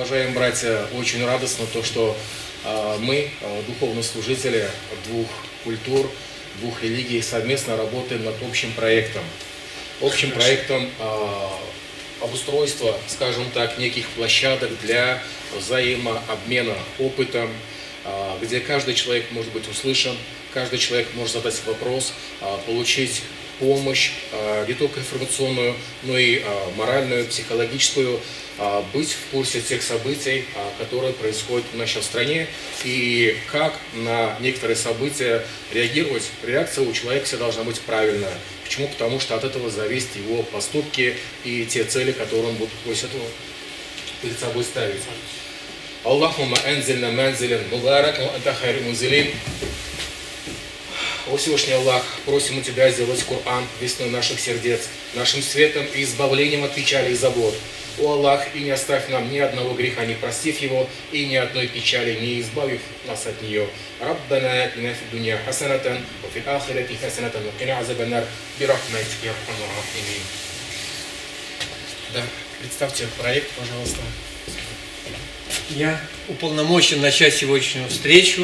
Уважаемые братья, очень радостно то, что мы, духовные служители двух культур, двух религий, совместно работаем над общим проектом. Общим проектом обустройства, скажем так, неких площадок для взаимообмена опытом, где каждый человек может быть услышан, каждый человек может задать вопрос, получить помощь, не только информационную, но и моральную, психологическую, быть в курсе тех событий, которые происходят в нашей стране, и как на некоторые события реагировать. Реакция у человека всегда должна быть правильная. Почему? Потому что от этого зависят его поступки и те цели, которые он будет после этого перед собой ставить. Аллахумма анзильна манзилин мубарак ва анта хайру мунзилин. О Всевышний Аллах, просим у Тебя сделать Коран весной наших сердец, нашим светом и избавлением от печали и забот. О Аллах, и не оставь нам ни одного греха, не простив его, и ни одной печали, не избавив нас от нее. Раббана атина фид дунья хасанатан, ва фил ахирати хасанатан, ва кина азабан нар, бирахматика я архамар рахимин. Да, представьте проект, пожалуйста. Я уполномочен начать сегодняшнюю встречу.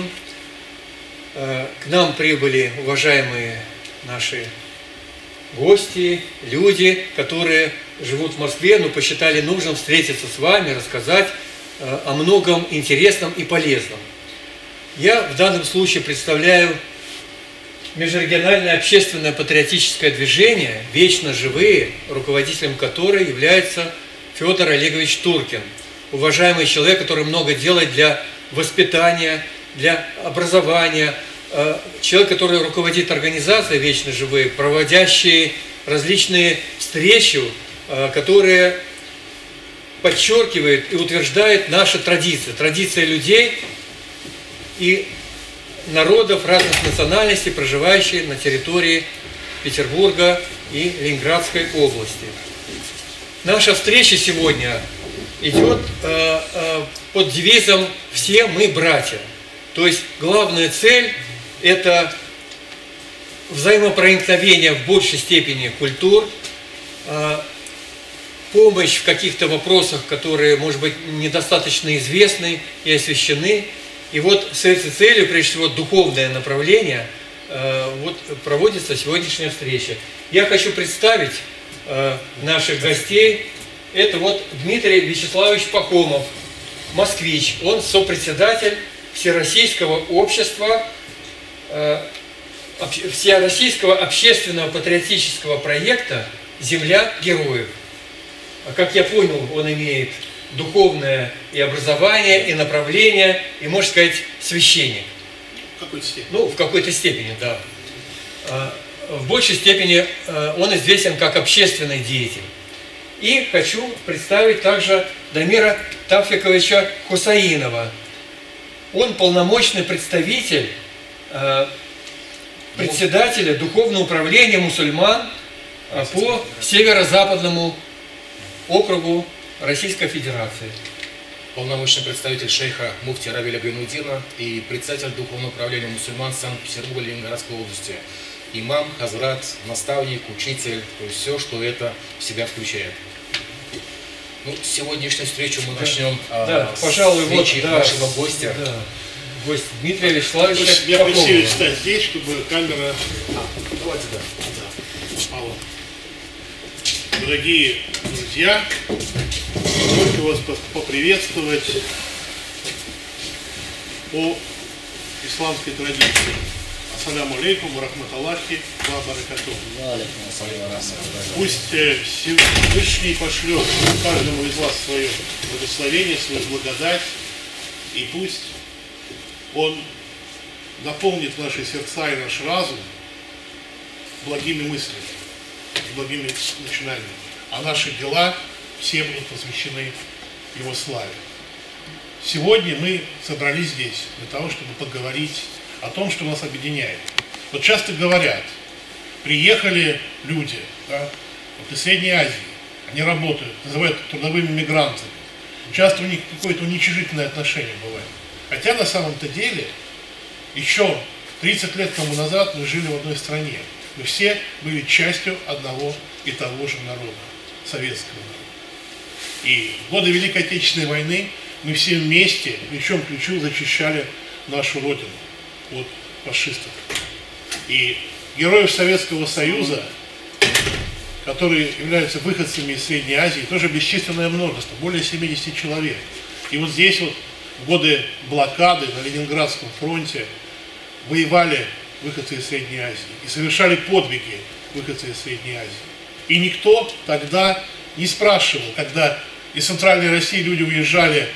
К нам прибыли уважаемые наши гости, люди, которые живут в Москве, но посчитали нужным встретиться с вами, рассказать о многом интересном и полезном. Я в данном случае представляю межрегиональное общественное патриотическое движение «Вечно живые», руководителем которой является Федор Олегович Туркин, уважаемый человек, который много делает для воспитания, для образования, человек, который руководит организацией «Вечно живые», проводящие различные встречи, которые подчеркивают и утверждают наши традиции, традиции людей и народов разных национальностей, проживающих на территории Петербурга и Ленинградской области. Наша встреча сегодня идет под девизом «Все мы братья». То есть главная цель – это взаимопроникновение в большей степени культур, помощь в каких-то вопросах, которые, может быть, недостаточно известны и освещены. И вот с этой целью, прежде всего, духовное направление, вот проводится сегодняшняя встреча. Я хочу представить наших гостей. Это вот Дмитрий Вячеславович Пахомов, москвич. Он сопредседатель Всероссийского общества, Всероссийского общественного патриотического проекта «Земля героев». Как я понял, он имеет духовное и образование, и направление, и, можно сказать, священник. В какой-то степени? Ну, в какой-то степени, да. В большей степени он известен как общественный деятель. И хочу представить также Дамира Тавфиковича Хусаинова. Он полномочный представитель председателя Духовного управления мусульман по северо-западному округу Российской Федерации. Полномочный представитель шейха муфти Равиля Гайнуддина и председатель Духовного управления мусульман Санкт-Петербурга и Ленинградской области. Имам, хазрат, наставник, учитель, то есть все, что это в себя включает. Ну, сегодняшнюю встречу мы начнем пожалуй, с встречи нашего гостя. Да. Гость Дмитрия Вячеславовича Я просил встать здесь, чтобы камера... Давайте, да. Алло. Дорогие друзья, позвольте вас поприветствовать по исламской традиции. Ассаляму алейкум, рахматаллахи, ва баракатуху. Пусть Всевышний пошлет каждому из вас свое благословение, свою благодать, и пусть Он наполнит наши сердца и наш разум благими мыслями, благими начинаниями, а наши дела все будут посвящены Его славе. Сегодня мы собрались здесь для того, чтобы поговорить о том, что нас объединяет. Вот часто говорят, приехали люди, да, вот из Средней Азии, они работают, называют трудовыми мигрантами. Часто у них какое-то уничижительное отношение бывает. Хотя на самом-то деле еще 30 лет тому назад мы жили в одной стране. Мы все были частью одного и того же народа, советского народа. И в годы Великой Отечественной войны мы все вместе, плечом к плечу защищали нашу Родину от фашистов. И героев Советского Союза, которые являются выходцами из Средней Азии, тоже бесчисленное множество, более 70 человек. И вот здесь вот в годы блокады на Ленинградском фронте воевали выходцы из Средней Азии и совершали подвиги выходцы из Средней Азии. И никто тогда не спрашивал, когда из Центральной России люди уезжали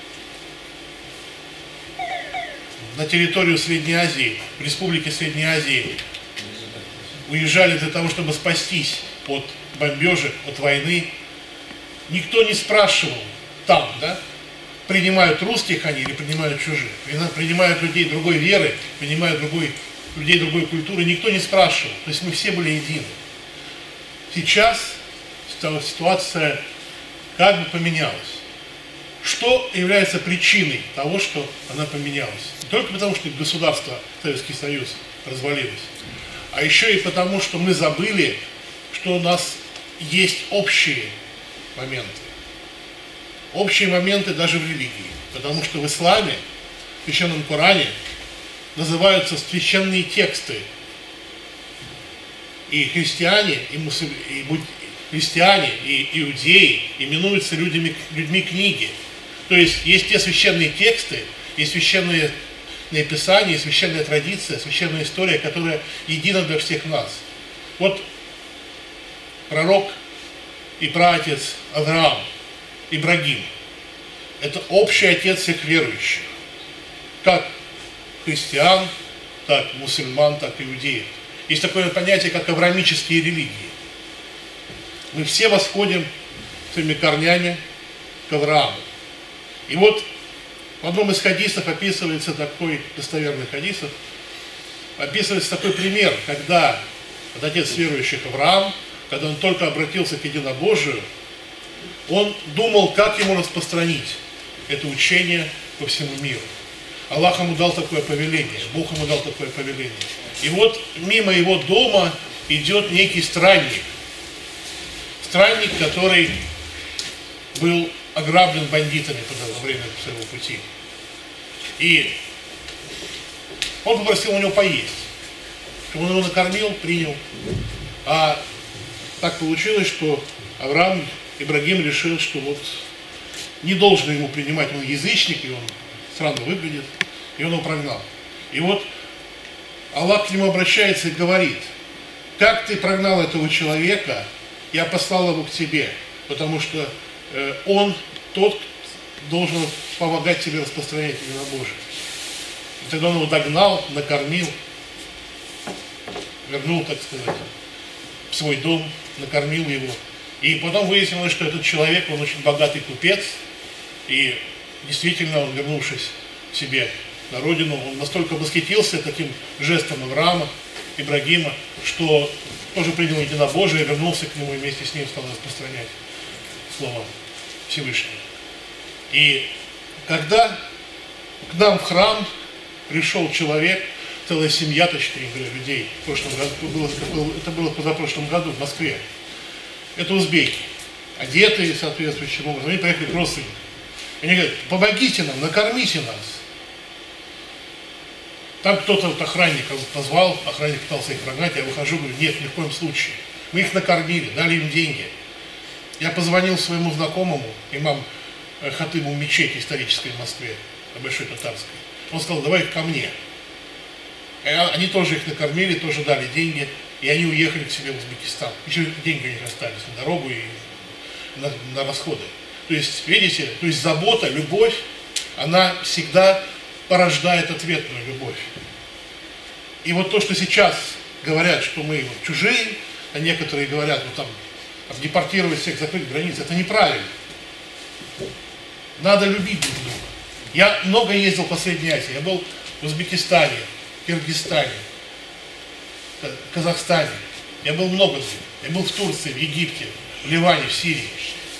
на территорию Средней Азии, в республике Средней Азии, уезжали для того, чтобы спастись от бомбежек, от войны. Никто не спрашивал там, да, принимают русских они или принимают чужих, принимают людей другой веры, принимают людей другой культуры, никто не спрашивал. То есть мы все были едины. Сейчас ситуация как бы поменялась. Что является причиной того, что она поменялась? Не только потому, что государство, Советский Союз, развалилось, а еще и потому, что мы забыли, что у нас есть общие моменты. Общие моменты даже в религии. Потому что в исламе, в Священном Коране, называются священные тексты. И христиане, и иудеи именуются людьми книги. То есть есть те священные тексты, есть священные писания, есть священная традиция, священная история, которая едина для всех нас. Вот пророк и праотец Авраам, Ибрагим, это общий отец всех верующих, как христиан, так мусульман, так и иудеев. Есть такое понятие, как авраамические религии. Мы все восходим своими корнями к Аврааму. И вот в одном из хадисов описывается такой, достоверных хадисов, описывается такой пример, когда отец верующих Авраам, когда он только обратился к единобожию, он думал, как ему распространить это учение по всему миру. Аллах ему дал такое повеление, Бог ему дал такое повеление. И вот мимо его дома идет некий странник. Странник, который был ограблен бандитами во время своего пути. И он попросил у него поесть. Он его накормил, принял. А так получилось, что Ибрагим решил, что вот не должен ему принимать, он язычник, и он странно выглядит, и он его прогнал. И вот Аллах к нему обращается и говорит: как ты прогнал этого человека, я послал его к тебе, потому что он тот должен помогать тебе распространять единобожие. И тогда он его догнал, накормил, вернул, так сказать, в свой дом, накормил его. И потом выяснилось, что этот человек, он очень богатый купец, и действительно, он, вернувшись к себе на родину, он настолько восхитился таким жестом Авраама, Ибрагима, что тоже принял единобожие, вернулся к нему и вместе с ним стал распространять слово Всевышнего. И когда к нам в храм пришел человек, целая семья, точнее говоря, людей, в прошлом году, это было в позапрошлом году в Москве, это узбеки, одетые соответствующим образом, они приехали к родственникам. Они говорят: помогите нам, накормите нас. Там кто-то вот охранника позвал, охранник пытался их прогнать, я выхожу, говорю: нет, ни в коем случае. Мы их накормили, дали им деньги. Я позвонил своему знакомому, имам хатыбу мечети исторической в Москве, Большой Татарской. Он сказал: давай их ко мне. И они тоже их накормили, тоже дали деньги, и они уехали к себе в Узбекистан. Еще деньги у них остались на дорогу и на расходы. То есть, видите, то есть забота, любовь, она всегда порождает ответную любовь. И вот то, что сейчас говорят, что мы вот чужие, а некоторые говорят, ну там, депортировать всех, закрыть границы, это неправильно. Надо любить друг друга. Я много ездил по Средней Азии. Я был в Узбекистане, Киргизстане, Казахстане. Я был много где. Я был в Турции, в Египте, в Ливане, в Сирии.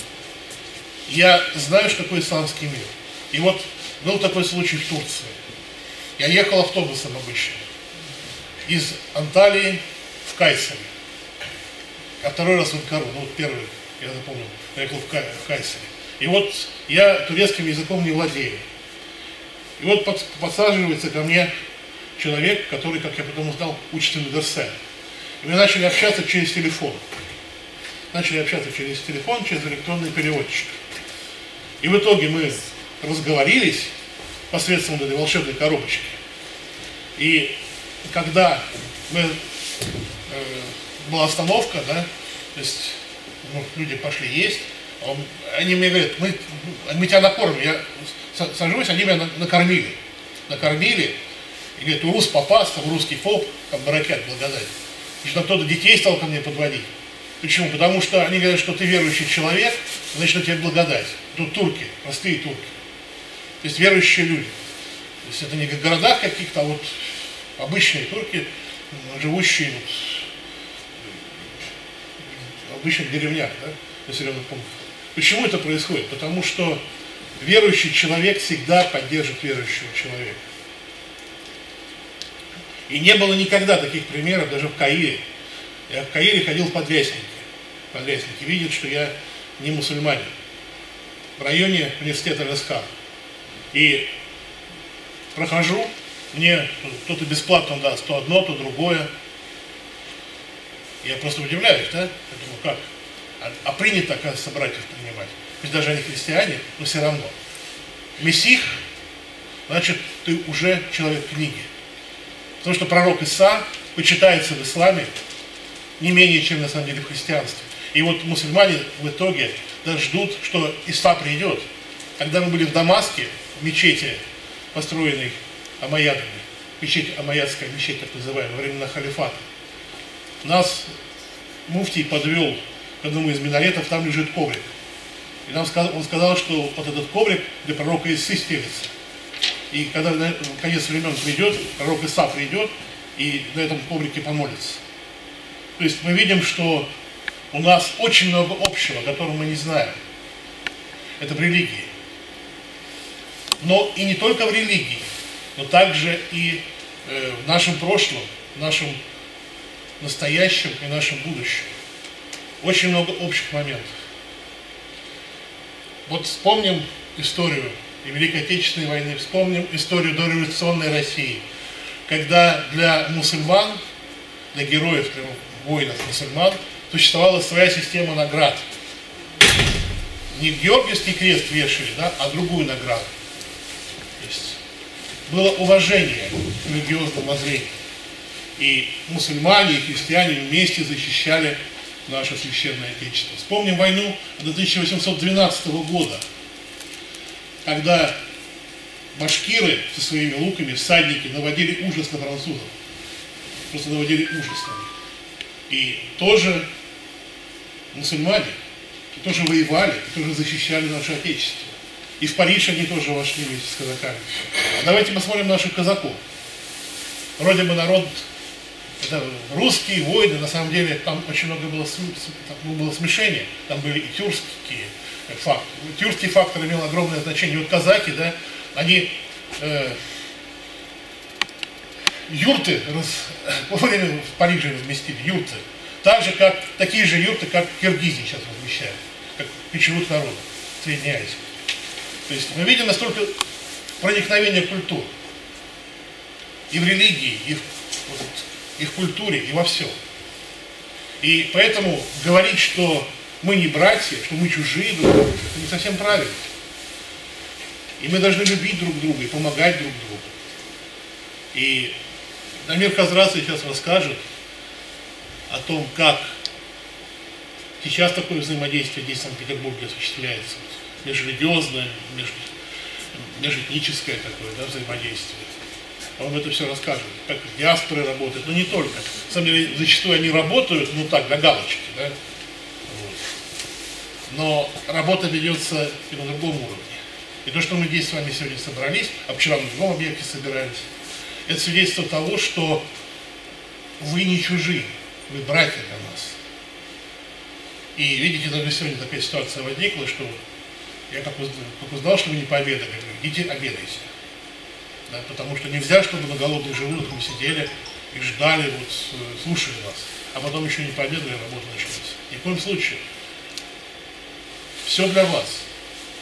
Я знаю, что такое исламский мир. И вот был такой случай в Турции. Я ехал автобусом обычно из Анталии в Кайсери. А второй раз в Анкару. Ну вот первый, я запомнил, я ехал в Кайсери. И вот я турецким языком не владею. И вот подсаживается ко мне человек, который, как я потом узнал, учится в медресе. И мы начали общаться через телефон. Через электронный переводчик. И в итоге мы разговорились посредством этой волшебной коробочки. И когда была остановка, да, то есть люди пошли есть, они мне говорят, мы тебя накормим. Я сажусь, они меня накормили. И говорят, урус попас, там русский поп, там баракят, благодать. И что кто-то детей стал ко мне подводить. Почему? Потому что они говорят, что ты верующий человек, значит, у тебя благодать. Тут турки, простые турки. То есть верующие люди. То есть это не в городах каких-то, а вот обычные турки, живущие вот в обычных деревнях, да, населенных пунктах. Почему это происходит? Потому что верующий человек всегда поддержит верующего человека. И не было никогда таких примеров, даже в Каире. Я в Каире ходил в подрясники. Подрясники видят, что я не мусульманин. В районе университета Лесхар. И прохожу, мне кто-то бесплатно даст то одно, то другое. Я просто удивляюсь, да? Я думаю, как? А принято, оказывается, братьев принимать. Пусть даже они христиане, но все равно. Мессих, значит, ты уже человек книги. Потому что пророк Иса почитается в исламе не менее, чем на самом деле в христианстве. И вот мусульмане в итоге даже ждут, что Иса придет. Когда мы были в Дамаске, в мечети, построенной омайядами, омайядская мечеть, так называемая, во времена халифата, нас муфтий подвел к одному из минаретов, там лежит коврик. И он сказал, что вот этот коврик для пророка Исы стелится. И когда конец времен придет, пророк Иса придет и на этом коврике помолится. То есть мы видим, что у нас очень много общего, которого мы не знаем. Это в религии. Но и не только в религии, но также и в нашем прошлом, в нашем настоящем и нашем будущем. Очень много общих моментов. Вот вспомним историю и Великой Отечественной войны, вспомним историю дореволюционной России, когда для мусульман, для героев, для воинов мусульман, существовала своя система наград. Не Георгиевский крест вешали, да, а другую награду. То есть было уважение к религиозному воззрению. И мусульмане, и христиане вместе защищали наше священное Отечество. Вспомним войну 1812 года, когда башкиры со своими луками, всадники, наводили ужас на французов. Просто наводили ужас на них. И тоже мусульмане, и тоже воевали, и тоже защищали наше Отечество. И в Париж они тоже вошли вместе с казаками. Давайте посмотрим наших казаков. Вроде бы народ, это русские воины, на самом деле там очень много было смешения. Там были и тюркские факторы. Тюркский фактор имел огромное значение. Вот казаки, да, они юрты в Париже разместили, юрты. Так же, как такие же юрты, как в Киргизии сейчас размещают, как печевут народа, Средней Азии. То есть мы видим настолько проникновение культур. И в религии, и в культуре, и во всем. И поэтому говорить, что мы не братья, что мы чужие друг другу, это не совсем правильно. И мы должны любить друг друга и помогать друг другу. И Дамир Хазрат сейчас расскажет о том, как сейчас такое взаимодействие здесь в Санкт-Петербурге осуществляется. Межрелигиозное, межэтническое такое, да, взаимодействие. Он это все расскажет, как диаспоры работают, но не только. На самом деле, зачастую они работают, ну так, для галочки, да. Вот. Но работа ведется и на другом уровне. И то, что мы здесь с вами сегодня собрались, а вчера на другом объекте собирались, это свидетельство того, что вы не чужие, вы братья для нас. И видите, даже сегодня такая ситуация возникла, что я как узнал, что вы не пообедали, говорю, идите обедайте. Да, потому что нельзя, чтобы на голодных желудках мы сидели и ждали, вот, слушали вас, а потом еще не пообедали, работа началась. Ни в коем случае. Все для вас.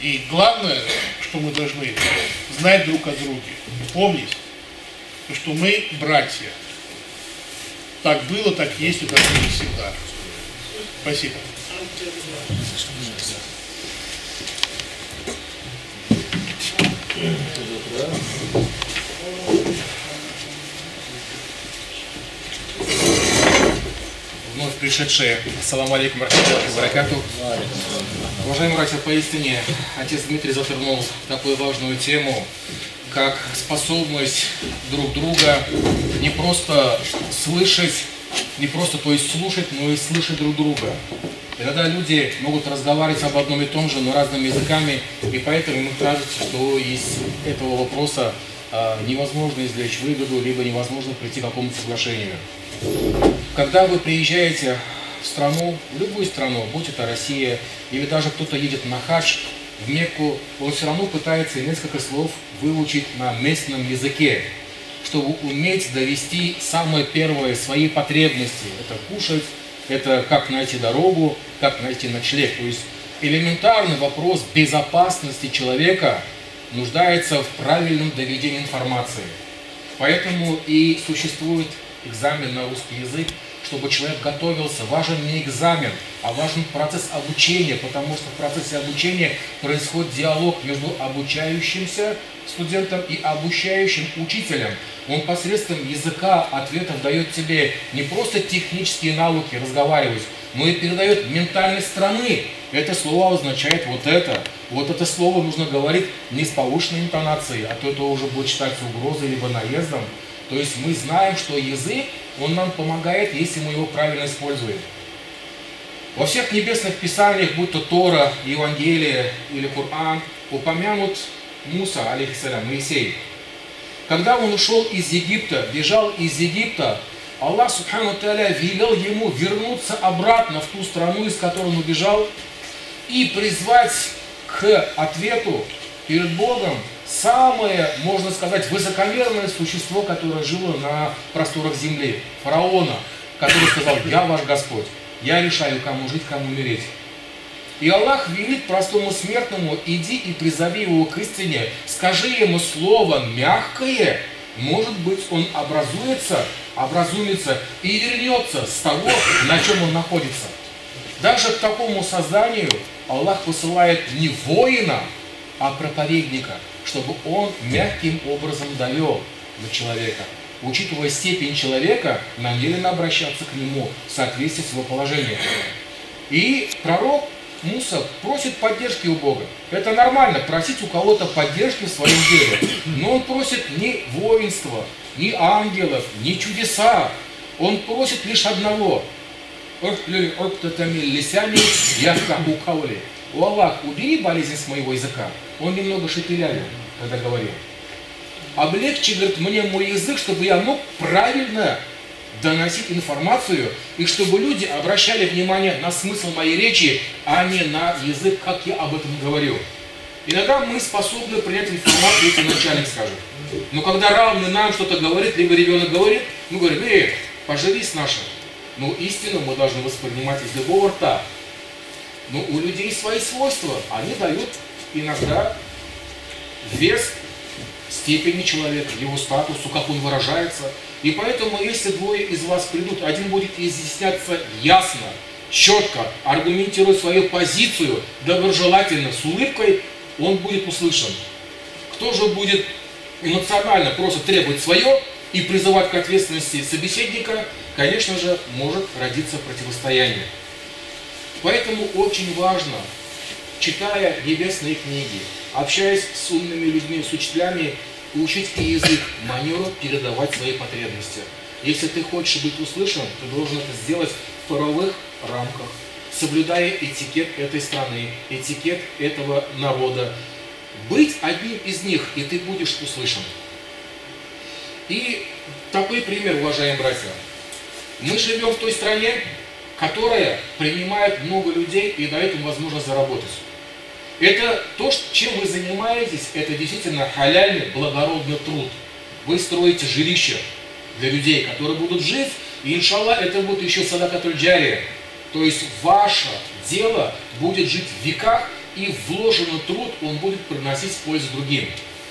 И главное, что мы должны знать друг о друге, помнить, что мы братья. Так было, так есть и так будет всегда. Спасибо. Вновь пришедшие, ассаламу алейкум варахматуллахи ва баракатух. Уважаемые братья, поистине, отец Дмитрий затронул такую важную тему, как способность друг друга не просто слышать, не просто, то есть слушать, но и слышать друг друга. Иногда люди могут разговаривать об одном и том же, но разными языками, и поэтому им кажется, что из этого вопроса невозможно извлечь выгоду, либо невозможно прийти к какому-то соглашению. Когда вы приезжаете в страну, в любую страну, будь это Россия, или даже кто-то едет на хадж в Мекку, он все равно пытается несколько слов выучить на местном языке, чтобы уметь довести самое первое свои потребности. Это кушать, это как найти дорогу, как найти ночлег. То есть элементарный вопрос безопасности человека нуждается в правильном доведении информации. Поэтому и существует экзамен на русский язык, чтобы человек готовился. Важен не экзамен, а важен процесс обучения, потому что в процессе обучения происходит диалог между обучающимся студентом и обучающим учителем. Он посредством языка ответов дает тебе не просто технические навыки разговаривать, но и передает ментальность страны. Это слово означает вот это. Вот это слово нужно говорить не с повышенной интонацией, а то это уже будет считаться угрозой либо наездом. То есть мы знаем, что язык, он нам помогает, если мы его правильно используем. Во всех небесных писаниях, будь то Тора, Евангелие или Коран, упомянут Муса, алейхиссалям, Моисей. Когда он ушел из Египта, бежал из Египта, Аллах Субхану Тааля велел ему вернуться обратно в ту страну, из которой он убежал, и призвать к ответу перед Богом самое, можно сказать, высокомерное существо, которое жило на просторах земли, фараона, который сказал: «Я ваш Господь, я решаю, кому жить, кому умереть». И Аллах велит простому смертному: иди и призови его к истине, скажи ему слово мягкое, может быть, он образумится и вернется с того, на чем он находится. Даже к такому созданию Аллах посылает не воина, а проповедника, чтобы он мягким образом довел до человека. Учитывая степень человека, намеренно обращаться к нему в соответствии с его положением. И пророк Муса просит поддержки у Бога. Это нормально, просить у кого-то поддержки в своем деле. Но он просит не воинства, не ангелов, не чудеса. Он просит лишь одного. О Аллах, убери болезнь с моего языка. Он немного шепелявил, когда говорил. Облегчи, говорит, мне мой язык, чтобы я мог правильно доносить информацию, и чтобы люди обращали внимание на смысл моей речи, а не на язык, как я об этом говорю. Иногда мы способны принять информацию, если начальник скажет. Но когда равный нам что-то говорит, либо ребенок говорит, мы говорим: поживи с нашим. Но истину мы должны воспринимать из любого рта. Но у людей свои свойства. Они дают иногда вес степени человека, его статусу, как он выражается. И поэтому, если двое из вас придут, один будет изъясняться ясно, четко, аргументируя свою позицию, доброжелательно, с улыбкой, он будет услышан. Кто же будет эмоционально просто требовать свое и призывать к ответственности собеседника, конечно же, может родиться противостояние. Поэтому очень важно, читая небесные книги, общаясь с умными людьми, с учителями, учить и язык, манеру передавать свои потребности. Если ты хочешь быть услышан, ты должен это сделать в правовых рамках, соблюдая этикет этой страны, этикет этого народа. Быть одним из них, и ты будешь услышан. И такой пример, уважаемые братья. Мы живем в той стране, которая принимает много людей и дает им возможность заработать. Это то, чем вы занимаетесь, это действительно халяльный, благородный труд. Вы строите жилища для людей, которые будут жить, и иншаллах это будет еще садакатуль джария. То есть ваше дело будет жить в веках, и вложенный труд он будет приносить пользу другим.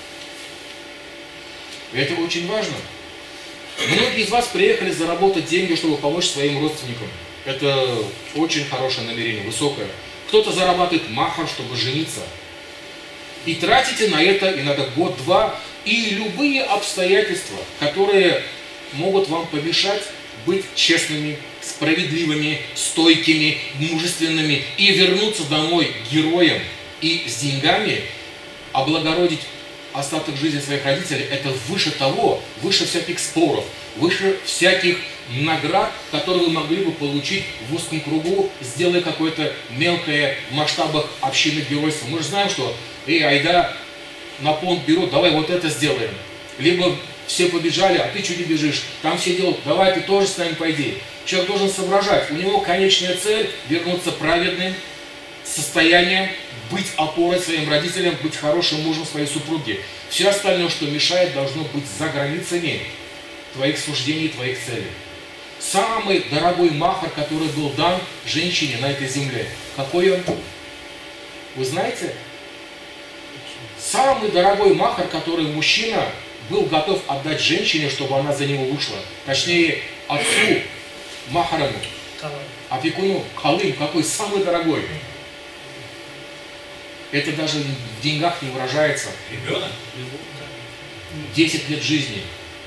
Это очень важно. Многие из вас приехали заработать деньги, чтобы помочь своим родственникам. Это очень хорошее намерение, высокое. Кто-то зарабатывает махар, чтобы жениться. И тратите на это иногда год-два, и любые обстоятельства, которые могут вам помешать быть честными, справедливыми, стойкими, мужественными и вернуться домой героем и с деньгами, облагородить остаток жизни своих родителей, это выше того, выше всяких споров, выше всяких наград, которые вы могли бы получить в узком кругу, сделая какое-то мелкое в масштабах общины геройства. Мы же знаем, что айда на понт берут, давай вот это сделаем. Либо все побежали, а ты что не бежишь? Там все делают, давай ты тоже с нами пойди. Человек должен соображать, у него конечная цель вернуться праведным состоянием, быть опорой своим родителям, быть хорошим мужем своей супруги. Все остальное, что мешает, должно быть за границами твоих суждений, твоих целей. Самый дорогой махар, который был дан женщине на этой земле, какой он? Вы знаете? Самый дорогой махар, который мужчина был готов отдать женщине, чтобы она за него вышла. Точнее, отцу, махараму, опекуну, калым, какой самый дорогой. Это даже в деньгах не выражается. Ребенок? 10 лет жизни.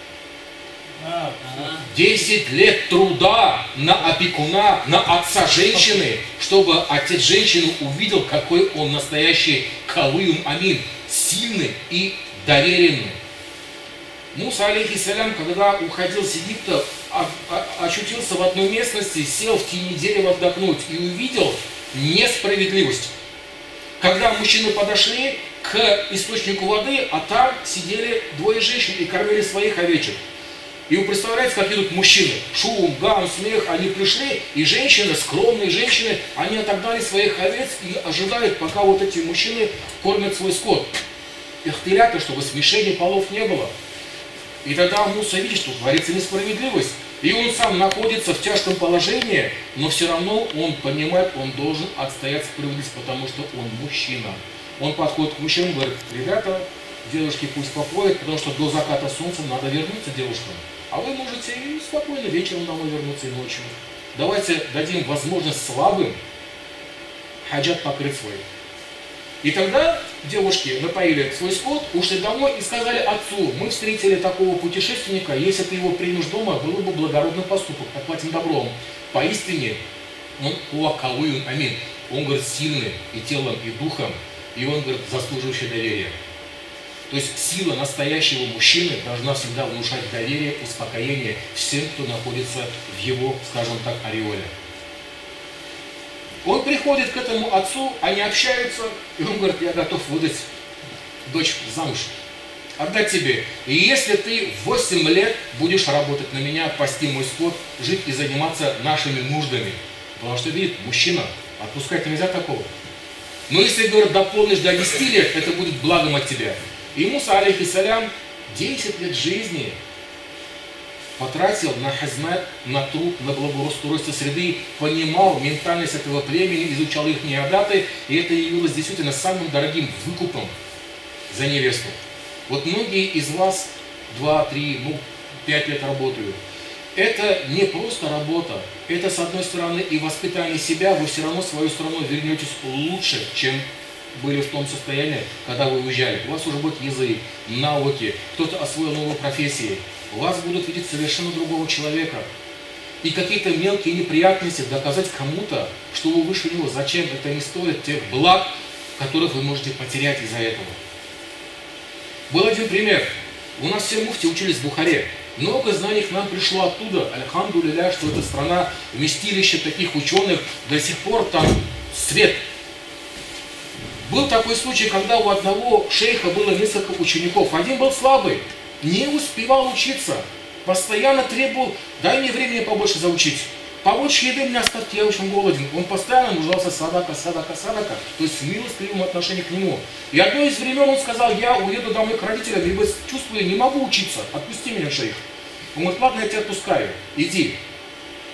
10 лет труда на опекуна, на отца женщины, чтобы отец женщины увидел, какой он настоящий калым амин, сильный и доверенный. Муса, алейхиссалям, когда уходил с Египта, очутился в одной местности, сел в тени дерева отдохнуть и увидел несправедливость. Когда мужчины подошли к источнику воды, а там сидели двое женщин и кормили своих овечек. И вы представляете, какие тут мужчины? Шум, гам, смех, они пришли, и женщины, скромные женщины, они отогнали своих овец и ожидают, пока вот эти мужчины кормят свой скот. Ихтилята, чтобы смешения полов не было. И тогда Муса видит, что творится несправедливость. И он сам находится в тяжком положении, но все равно он понимает, он должен отстоять справедливость, потому что он мужчина. Он подходит к мужчинам и говорит: ребята, девушки пусть попоют, потому что до заката солнца надо вернуться девушкам. А вы можете и спокойно вечером домой вернуться и ночью. Давайте дадим возможность слабым хаджат покрыть свой. И тогда девушки напоили свой скот, ушли домой и сказали отцу: мы встретили такого путешественника, если ты его примешь дома, было бы благородный поступок, отплатим добром. Поистине, он кулакалуин амин. Он, говорит, сильный и телом, и духом, и он, говорит, заслуживающий доверия. То есть сила настоящего мужчины должна всегда внушать доверие, успокоение всем, кто находится в его, скажем так, ореоле. Он приходит к этому отцу, они общаются, и он говорит: я готов выдать дочь замуж, отдать тебе. И если ты 8 лет будешь работать на меня, пасти мой скот, жить и заниматься нашими нуждами. Потому что, видит, мужчина, отпускать нельзя такого. Но если, говорит, дополнишь до 10 лет, это будет благом от тебя. И Муса, алейхиссалям, 10 лет жизни потратил на хазмат, на труд, на благоустройство среды, понимал ментальность этого племени, изучал их адаты, и это явилось действительно самым дорогим выкупом за невесту. Вот многие из вас 2, 3, 5 лет работают. Это не просто работа, это, с одной стороны, и воспитание себя, вы все равно в свою страну вернетесь лучше, чем были в том состоянии, когда вы уезжали. У вас уже будет язык, навыки, кто-то освоил новые профессии. Вас будут видеть совершенно другого человека. И какие-то мелкие неприятности доказать кому-то, что вы выше него, зачем это не стоит тех благ, которых вы можете потерять из-за этого. Был один пример. У нас все муфти учились в Бухаре. Много знаний к нам пришло оттуда. Альхамдулилля, что эта страна, вместилище таких ученых, до сих пор там свет. Был такой случай, когда у одного шейха было несколько учеников. Один был слабый, не успевал учиться, постоянно требовал: дай мне времени побольше заучить. Побольше еды, у меня остатки, я очень голоден. Он постоянно нуждался: садака, садака, садака. То есть в милостливом отношении к нему. И одно из времен он сказал: я уеду домой к родителям, ибо чувствую, не могу учиться. Отпусти меня, шейх. Он говорит: ладно, я тебя отпускаю, иди.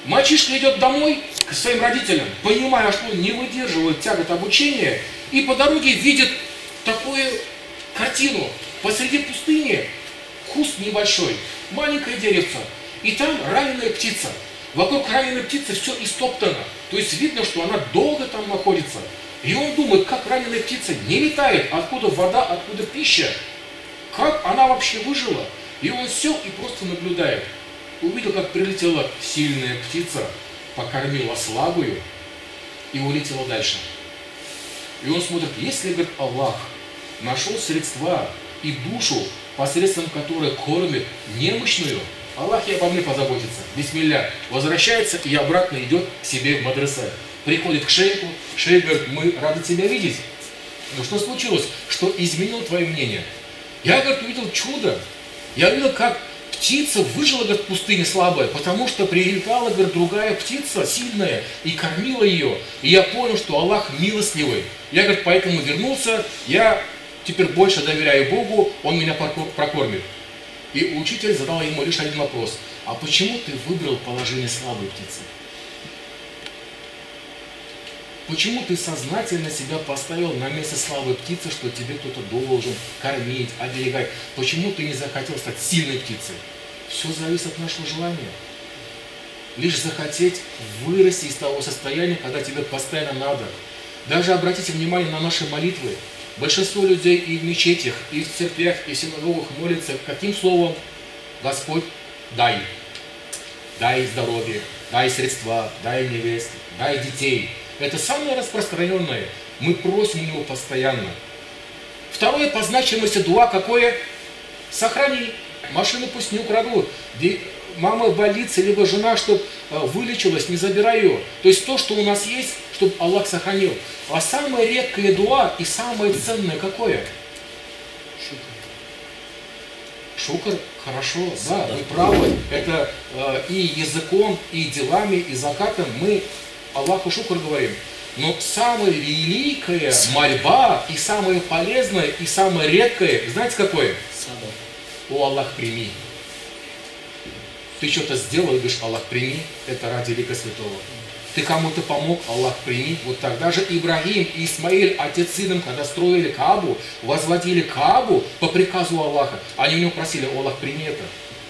Мальчишка идет домой к своим родителям, понимая, что он не выдерживает тягот обучения, и по дороге видит такую картину. Посреди пустыни куст небольшой, маленькое деревце, и там раненая птица. Вокруг раненой птицы все истоптано. То есть видно, что она долго там находится. И он думает, как раненая птица не летает, откуда вода, откуда пища. Как она вообще выжила? И он сел и просто наблюдает. Увидел, как прилетела сильная птица, покормила слабую и улетела дальше. И он смотрит, если, говорит, Аллах нашел средства и душу, посредством которой кормит немощную, Аллах и обо мне позаботится. Бисмилля. Возвращается и обратно идет к себе в мадресе. Приходит к шейху. Шейх говорит, мы рады тебя видеть. Но что случилось? Что изменило твое мнение? Я, говорит, увидел чудо. Я увидел, как птица выжила, говорит, в пустыне слабая, потому что прилетала, говорит, другая птица, сильная, и кормила ее. И я понял, что Аллах милостливый. Я, говорит, поэтому вернулся. Я теперь больше доверяю Богу, Он меня прокормит. И учитель задал ему лишь один вопрос. А почему ты выбрал положение слабой птицы? Почему ты сознательно себя поставил на место слабой птицы, что тебе кто-то должен кормить, оберегать? Почему ты не захотел стать сильной птицей? Все зависит от нашего желания. Лишь захотеть вырасти из того состояния, когда тебе постоянно надо. Даже обратите внимание на наши молитвы. Большинство людей и в мечетях, и в церквях, и в синагогах молятся каким словом? Господь, дай. Дай здоровье, дай средства, дай невест, дай детей. Это самое распространенное. Мы просим у Него постоянно. Второе по значимости дуа какое? Сохрани. Машину пусть не украдут. Мама болится, либо жена, чтобы вылечилась, не забирай ее. То есть то, что у нас есть, чтобы Аллах сохранил. А самое редкое дуа и самое ценное какое? Шукр, хорошо, да, вы правы. Это и языком, и делами, и закатом мы Аллаху шукр говорим. Но самая великая мольба, и самое полезное, и самое редкое, знаете какое? О, Аллах, прими. Ты что-то сделал, и говоришь, Аллах, прими, это ради лика святого. Ты кому-то помог, Аллах, прими. Вот тогда же Ибрагим и Исмаиль, отец с сыном, когда строили Каабу, возводили Каабу по приказу Аллаха, они у него просили, Аллах, прими это.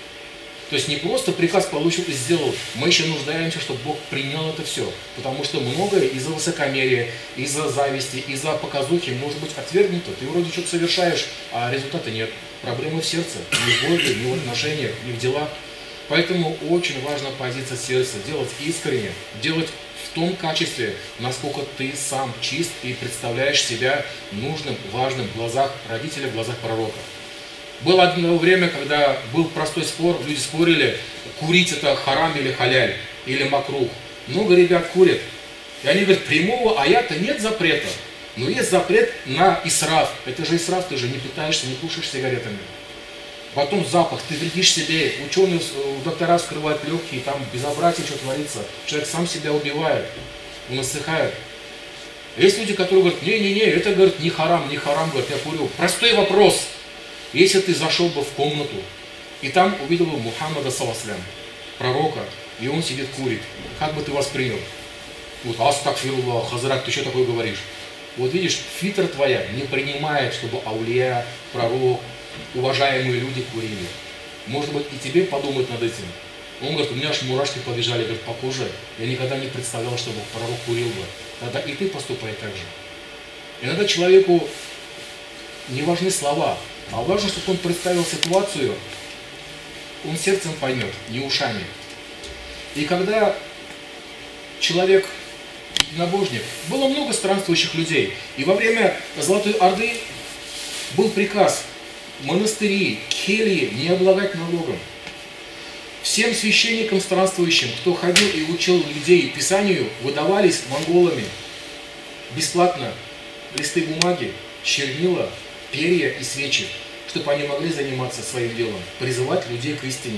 То есть не просто приказ получил и сделал. Мы еще нуждаемся, чтобы Бог принял это все. Потому что многое из-за высокомерия, из-за зависти, из-за показухи может быть отвергнуто. Ты вроде что-то совершаешь, а результата нет. Проблемы в сердце, не в Боге, не в отношениях, не в делах. Поэтому очень важна позиция сердца. Делать искренне, делать в том качестве, насколько ты сам чист и представляешь себя нужным, важным в глазах родителя, в глазах пророка. Было одно время, когда был простой спор, люди спорили, курить это харам или халяль, или макрух. Много ребят курят. И они говорят, прямого аята нет запрета, но есть запрет на исраф. Это же исраф, ты же не питаешься, не кушаешь сигаретами. Потом запах, ты вредишь себе. Ученые, доктора вскрывают легкие, там безобразие, что творится. Человек сам себя убивает, он иссыхает. Есть люди, которые говорят, не-не-не, это, говорит, не харам, говорит, я курю. Простой вопрос. Если ты зашел бы в комнату, и там увидел бы Мухаммада, саласлям, пророка, и он сидит курит, как бы ты воспринял? Вот, астагфируллах, хазрат, ты что такое говоришь? Вот видишь, фитра твоя не принимает, чтобы аулия, пророк, уважаемые люди курили. Может быть, и тебе подумать над этим. Он говорит, у меня аж мурашки побежали, говорит, по коже. Я никогда не представлял, чтобы пророк курил бы. Тогда и ты поступай так же. Иногда человеку не важны слова, а важно, чтобы он представил ситуацию, он сердцем поймет, не ушами. И когда человек единобожник, было много странствующих людей. И во время Золотой Орды был приказ монастыри, кельи не облагать налогом. Всем священникам странствующим, кто ходил и учил людей Писанию, выдавались монголами бесплатно листы бумаги, чернила, перья и свечи, чтобы они могли заниматься своим делом, призывать людей к истине.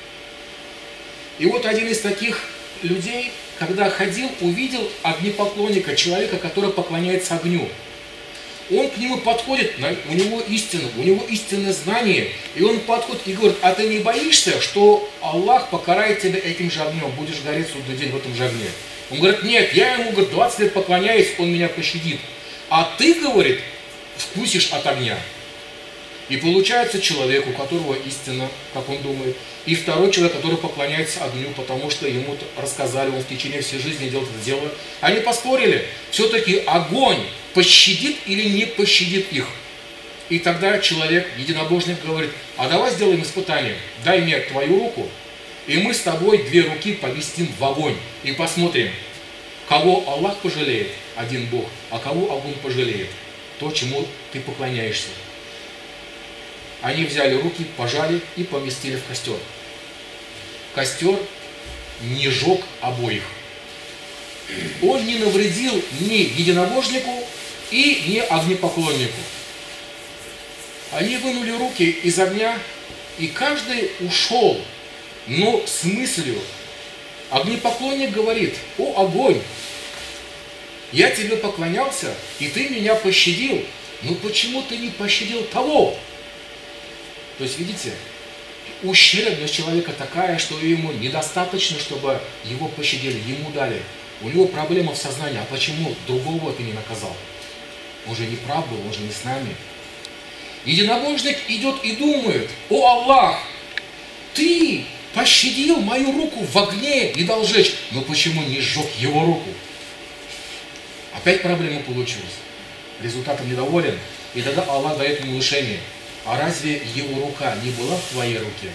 И вот один из таких людей, когда ходил, увидел огнепоклонника, человека, который поклоняется огню. Он к нему подходит, у него истина, у него истинное знание. И он подходит и говорит: а ты не боишься, что Аллах покарает тебя этим же огнем, будешь гореть судный день в этом же огне? Он говорит: нет, я ему, говорит, 20 лет поклоняюсь, он меня пощадит. А ты, говорит, вкусишь от огня. И получается человек, у которого истина, как он думает, и второй человек, который поклоняется огню, потому что ему рассказали, он в течение всей жизни делал это дело. Они поспорили, все-таки огонь пощадит или не пощадит их. И тогда человек, единобожник, говорит: а давай сделаем испытание, дай мне твою руку, и мы с тобой 2 руки поместим в огонь, и посмотрим, кого Аллах пожалеет, один Бог, а кого огонь пожалеет, то, чему ты поклоняешься. Они взяли руки, пожали и поместили в костер. Костер не жег обоих. Он не навредил ни единобожнику и ни огнепоклоннику. Они вынули руки из огня, и каждый ушел, но с мыслью. Огнепоклонник говорит: о огонь, я тебе поклонялся, и ты меня пощадил, но почему ты не пощадил того? То есть, видите, ущербность человека такая, что ему недостаточно, чтобы его пощадили, ему дали. У него проблема в сознании: а почему другого ты не наказал? Он же не прав был, он же не с нами. Единобожник идет и думает: о Аллах, ты пощадил мою руку в огне, не дал сжечь, но почему не сжег его руку? Опять проблема получилась. Результатом недоволен, и тогда Аллах дает ему улучшение. А разве его рука не была в твоей руке?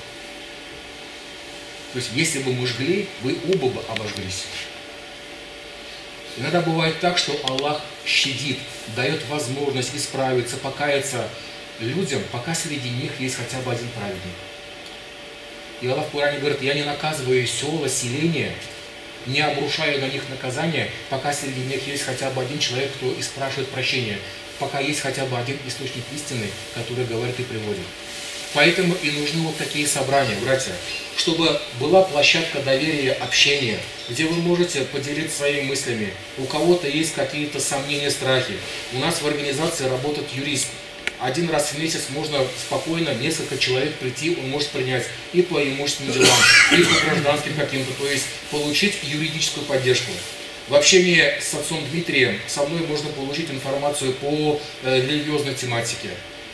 То есть, если бы мы жгли, вы оба бы обожглись. Иногда бывает так, что Аллах щадит, дает возможность исправиться, покаяться людям, пока среди них есть хотя бы один праведник. И Аллах в Коране говорит: я не наказываю села, селения, не обрушаю на них наказание, пока среди них есть хотя бы один человек, кто и спрашивает прощения, пока есть хотя бы один источник истины, который говорит и приводит. Поэтому и нужны вот такие собрания, братья, чтобы была площадка доверия, общения, где вы можете поделиться своими мыслями. У кого-то есть какие-то сомнения, страхи. У нас в организации работает юрист. 1 раз в месяц можно спокойно несколько человек прийти, он может принять и по имущественным делам, и по гражданским каким-то, то есть получить юридическую поддержку. В общении с отцом Дмитрием со мной можно получить информацию по религиозной тематике.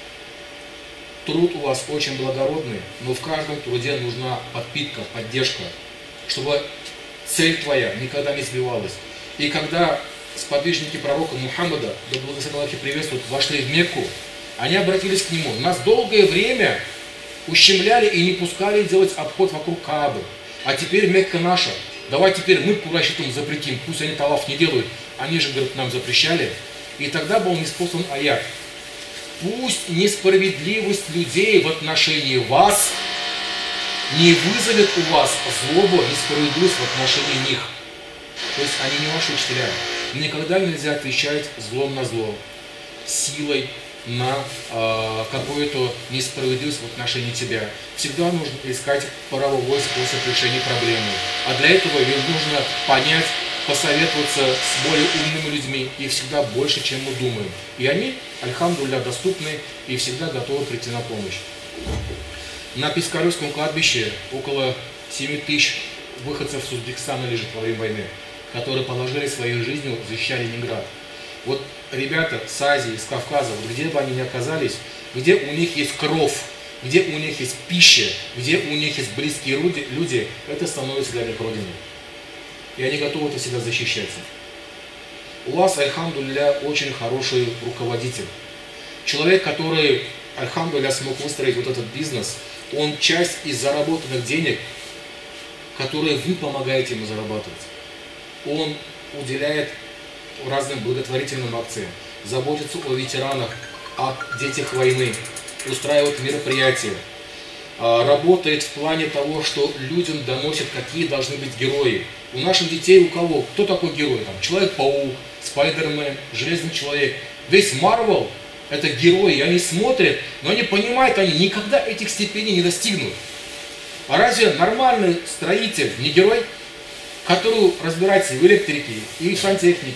Труд у вас очень благородный, но в каждом труде нужна подпитка, поддержка, чтобы цель твоя никогда не сбивалась. И когда сподвижники пророка Мухаммада, да благословен Аллах и приветствует, вошли в Мекку, они обратились к нему: нас долгое время ущемляли и не пускали делать обход вокруг Каабы, а теперь Мекка наша. Давай теперь мы курайшитам запретим, пусть они талаф не делают. Они же, говорят, нам запрещали. И тогда был ниспослан аят: пусть несправедливость людей в отношении вас не вызовет у вас злобу, несправедливость в отношении них. То есть они не ваши учителя. Никогда нельзя отвечать злом на зло, силой на какую-то несправедливость в отношении тебя. Всегда нужно искать правовой способ решения проблемы. А для этого нужно понять, посоветоваться с более умными людьми, и всегда больше, чем мы думаем. И они, альхамдулилля, доступны и всегда готовы прийти на помощь. На Пискаревском кладбище около 7 тысяч выходцев с Узбекистана лежит во время войны, которые положили своей жизнью, защищая Ленинград. Вот ребята с Азии, с Кавказа, вот где бы они ни оказались, где у них есть кровь, где у них есть пища, где у них есть близкие люди, это становится для них родиной. И они готовы это всегда защищать. У вас, альхамдулилля, очень хороший руководитель. Человек, который, альхамдулилля, смог выстроить вот этот бизнес, он часть из заработанных денег, которые вы помогаете ему зарабатывать, он уделяет разным благотворительным акциям, заботится о ветеранах, о детях войны, устраивает мероприятия, работает в плане того, что людям доносят, какие должны быть герои. У наших детей у кого? Кто такой герой? Там Человек-паук, Спайдермен, Железный человек. Весь Марвел — это герои, и они смотрят, но они понимают, они никогда этих степеней не достигнут. А разве нормальный строитель не герой, который разбирается и в электрике, и в сантехнике,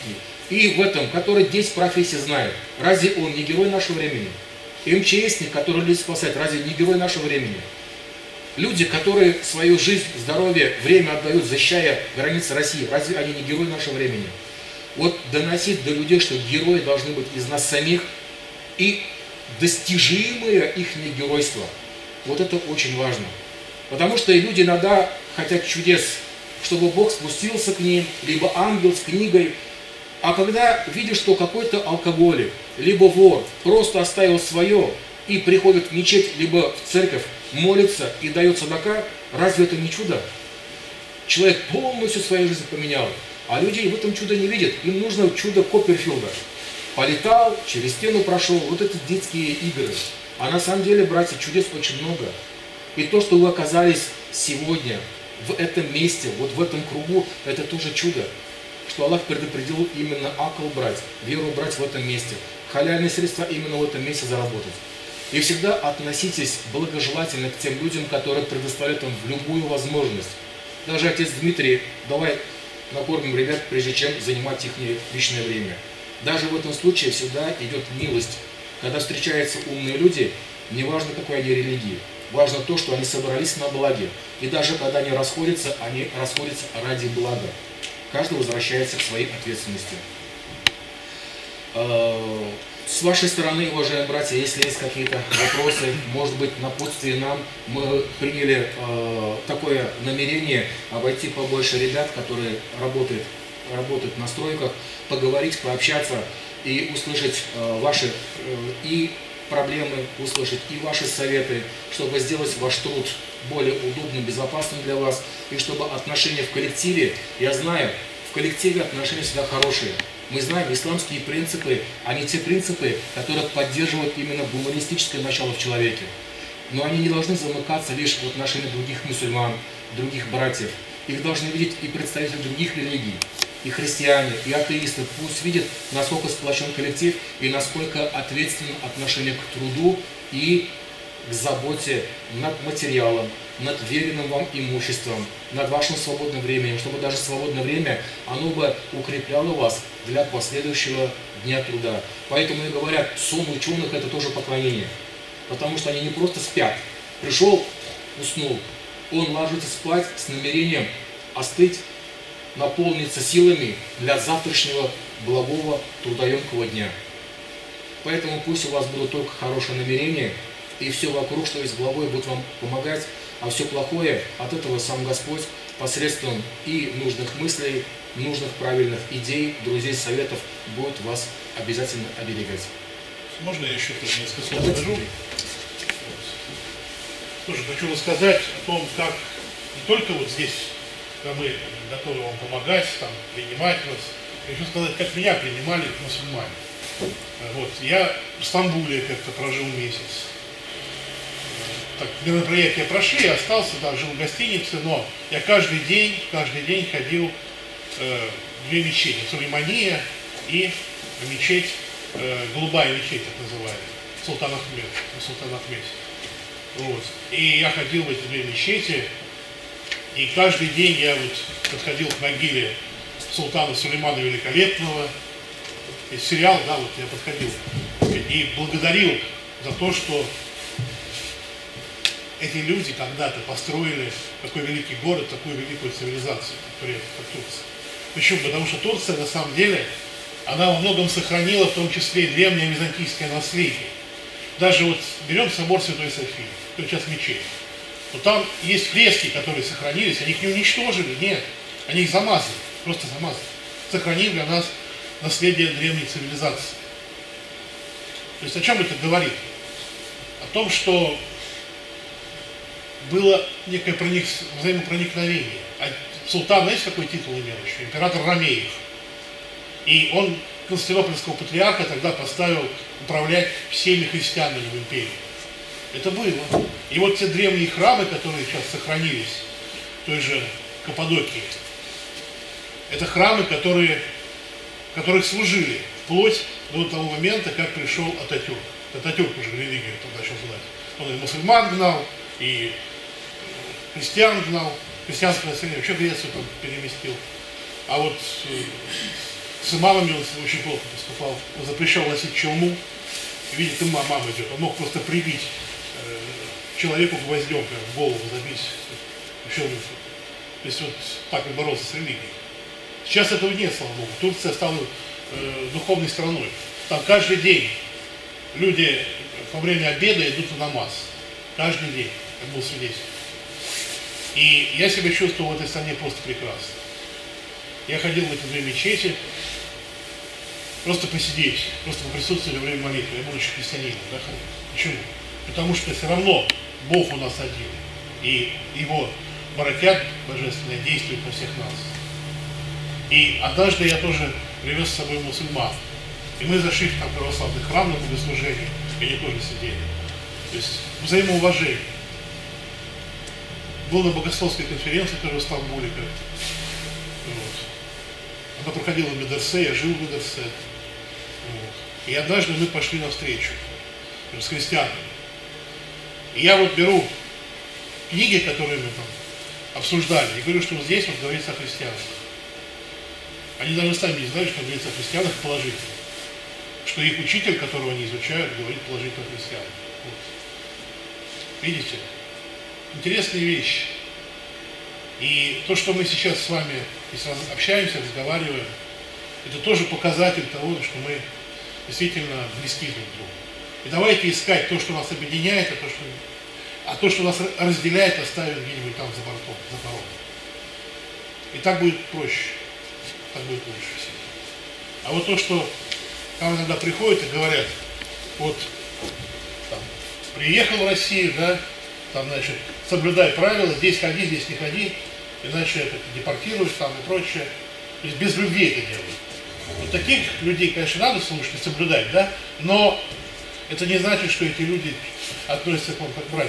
и в этом, который 10 профессий знает, разве он не герой нашего времени? И МЧСник, который людей спасает, разве не герой нашего времени? Люди, которые свою жизнь, здоровье, время отдают, защищая границы России, разве они не герои нашего времени? Вот доносить до людей, что герои должны быть из нас самих, и достижимое их геройство. Вот это очень важно. Потому что люди иногда хотят чудес, чтобы Бог спустился к ним, либо ангел с книгой. А когда видишь, что какой-то алкоголик, либо вор просто оставил свое и приходит в мечеть, либо в церковь, молится и дает садака, разве это не чудо? Человек полностью свою жизнь поменял, а люди в этом чудо не видят. Им нужно чудо Копперфилда. Полетал, через стену прошел, вот эти детские игры. А на самом деле, братья, чудес очень много. И то, что вы оказались сегодня в этом месте, вот в этом кругу, это тоже чудо. Что Аллах предопределил именно акл брать, веру брать в этом месте. Халяльные средства именно в этом месте заработать. И всегда относитесь благожелательно к тем людям, которые предоставляют вам любую возможность. Даже отец Дмитрий, давай накормим ребят, прежде чем занимать их личное время. Даже в этом случае всегда идет милость. Когда встречаются умные люди, неважно какой они религии, важно то, что они собрались на благе. И даже когда они расходятся ради блага. Каждый возвращается к своей ответственности. С вашей стороны, уважаемые братья, если есть какие-то вопросы, может быть, напутствие нам, мы приняли такое намерение обойти побольше ребят, которые работают на стройках, поговорить, пообщаться и услышать ваши и проблемы, услышать и ваши советы, чтобы сделать ваш труд более удобным, безопасным для вас, и чтобы отношения в коллективе, я знаю, в коллективе отношения всегда хорошие. Мы знаем, исламские принципы, они те принципы, которые поддерживают именно гуманистическое начало в человеке. Но они не должны замыкаться лишь в отношении других мусульман, других братьев. Их должны видеть и представители других религий, и христиане, и атеисты. Пусть видят, насколько сплочен коллектив и насколько ответственно отношение к труду и к заботе над материалом, над веренным вам имуществом, над вашим свободным временем, чтобы даже свободное время, оно бы укрепляло вас для последующего дня труда. Поэтому и говорят, сон ученых – это тоже поклонение. Потому что они не просто спят. Пришел, уснул. Он ложится спать с намерением остыть, наполниться силами для завтрашнего благого трудоемкого дня. Поэтому пусть у вас будут только хорошие намерения, и все вокруг, что есть главой, будет вам помогать, а все плохое от этого сам Господь посредством и нужных мыслей, нужных правильных идей, друзей, советов будет вас обязательно оберегать. Можно я еще тут несколько слов скажу? Тоже хочу рассказать о том, как не только вот здесь, когда мы готовы вам помогать, там, принимать вас, я хочу сказать, как меня принимали мусульмане. Вот, я в Стамбуле как-то прожил месяц. Так, мероприятия прошли, я остался, да, жил в гостинице, но я каждый день ходил в две мечети, Сулеймания и мечеть, голубая мечеть, так называемая, Султан Ахмед. Вот. И я ходил в эти две мечети, и каждый день я вот подходил к могиле султана Сулеймана Великолепного, из сериала, да, вот я подходил и благодарил за то, что эти люди когда-то построили такой великий город, такую великую цивилизацию, как Турция. Почему? Потому что Турция, на самом деле, она во многом сохранила, в том числе и древнее византийское наследие. Даже вот берем собор Святой Софии, то сейчас мечеть. Вот там есть фрески, которые сохранились, они их не уничтожили, нет. Они их замазали, просто замазали. Сохранили для нас наследие древней цивилизации. То есть о чем это говорит? О том, что было некое взаимопроникновение. А султан, есть какой титул имел еще? Император Ромеев. И он Константинопольского патриарха тогда поставил управлять всеми христианами в империи. Это было. И вот те древние храмы, которые сейчас сохранились в той же Каппадокии, это храмы, которых служили вплоть до того момента, как пришел Ататюрк. Ататюрк уже религию тогда начал знать. Он и мусульман гнал, и христиан гнал, христианское население, вообще Грецию там переместил. А вот с имамами он очень плохо поступал. Он запрещал носить челму. Видит, имам идет. Он мог просто прибить человеку гвоздем, в голову забить. То есть вот так он боролся с религией. Сейчас этого нет, слава Богу. Турция стала духовной страной. Там каждый день люди во время обеда идут на намаз. Каждый день, как был свидетель. И я себя чувствовал в этой стране просто прекрасно. Я ходил в эти две мечети, просто посидеть, просто поприсутствовать во время молитвы. Я будучи христианином. Да? Почему? Потому что все равно Бог у нас один. И Его баракят божественные действуют на всех нас. И однажды я тоже привез с собой мусульман. И мы зашли в там православный храм на богослужение, и они тоже сидели. То есть взаимоуважение. Был на богословской конференции, тоже в Стамбуле как-то. Вот. Она проходила в Медресе, я жил в Медресе. Вот. И однажды мы пошли навстречу с христианами. И я вот беру книги, которые мы там обсуждали, и говорю, что вот здесь вот говорится о христианах. Они даже сами не знают, что говорится о христианах положительно. Что их учитель, которого они изучают, говорит положительно о христианах. Вот. Видите? Интересные вещи. И то, что мы сейчас с вами общаемся, разговариваем, это тоже показатель того, что мы действительно близки друг к другу. И давайте искать то, что нас объединяет, а то, что нас разделяет, оставим где-нибудь там за бортом, за порогом. И так будет проще. Так будет лучше всего. А вот то, что там иногда приходят и говорят, вот там, приехал в Россию, да, там, значит, соблюдай правила, здесь ходи, здесь не ходи, иначе это депортируешь там и прочее. То есть без любви это делают. Вот таких людей, конечно, надо слушать и соблюдать, да, но это не значит, что эти люди относятся к вам как братья.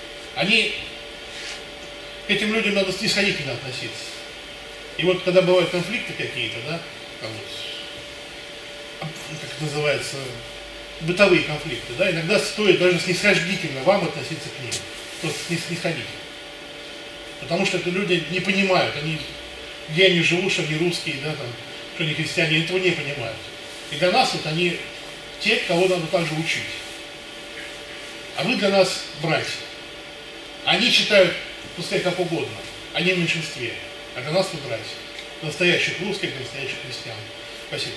К этим людям надо снисходительно относиться. И вот когда бывают конфликты какие-то, да, там вот, как это называется, бытовые конфликты, да, иногда стоит даже снисходительно вам относиться к ним. Просто снисходительно. Потому что это люди не понимают, где они живут, что они русские, да, там, что они христиане, они этого не понимают. И для нас вот они те, кого надо также учить. А вы для нас братья. Они считают, пускай как угодно, они в меньшинстве. А для нас вы братья. Настоящих русских, настоящих христиан. Спасибо.